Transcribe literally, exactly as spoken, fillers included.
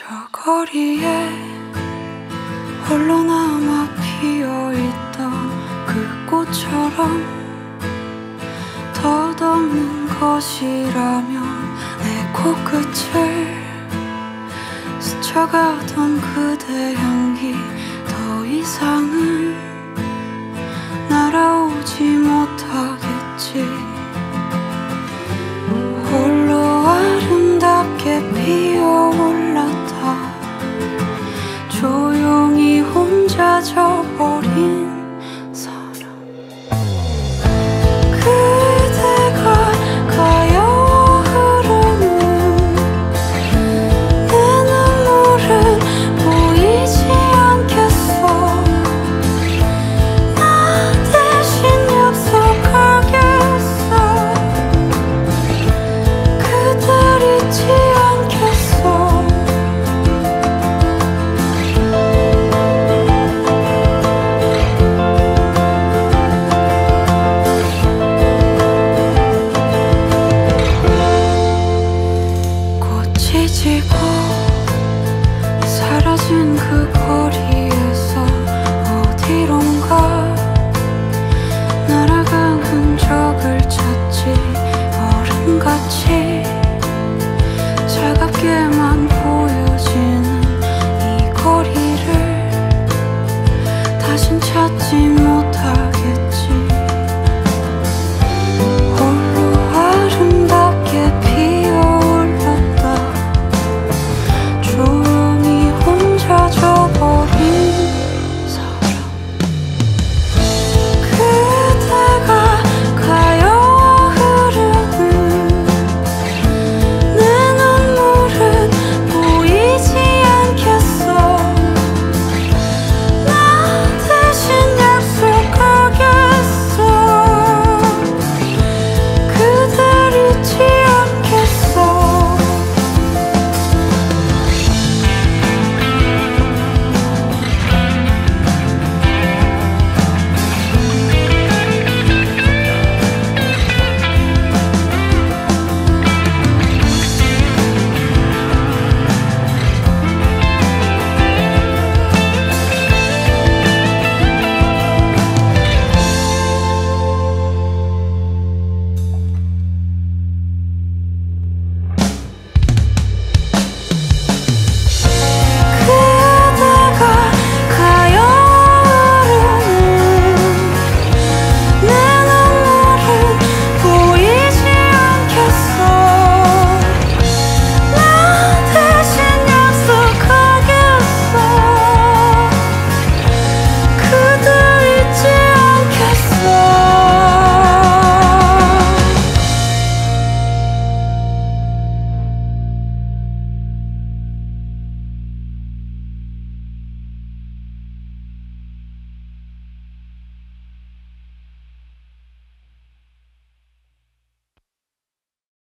저 거리에 홀로 남아 피어있던 그 꽃처럼 덧없는 것이라면 내 코끝을 스쳐가던 그대 향기 더 이상은 날아오지 못하겠지. 홀로 아름답게 피어올랐다. 조용히 혼자 져버린 사람. 그대가 가여워 흐르는 내 눈물은 보이지 않겠어. 나 대신 약속하겠어. 그댈 잊지 않겠어. 꽃이 지고 사라진 그 거리에서 어디론가 날아간 흔적을 찾지. 어른같이 차갑게만 보여지는 이 거리를 다신 찾지